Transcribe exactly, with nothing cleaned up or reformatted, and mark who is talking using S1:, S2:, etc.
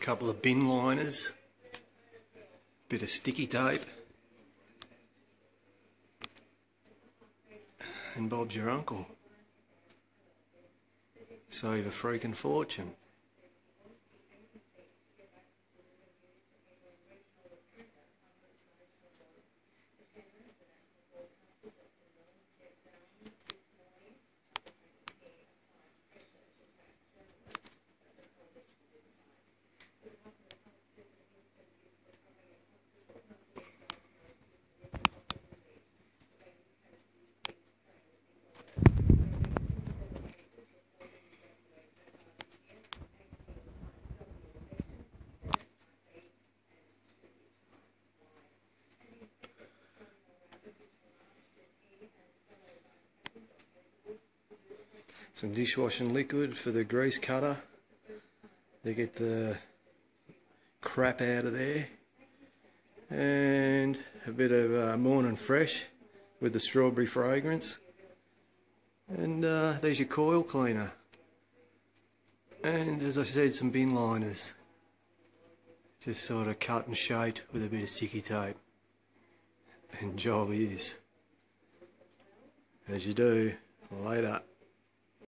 S1: couple of bin liners, bit of sticky tape, and Bob's your uncle. Save a freaking fortune. Some dishwashing liquid for the grease cutter to get the crap out of there, and a bit of uh, Morning Fresh with the strawberry fragrance, and uh, there's your coil cleaner, and as I said, some bin liners, just sort of cut and shaped with a bit of sticky tape, and job is, as you do, later.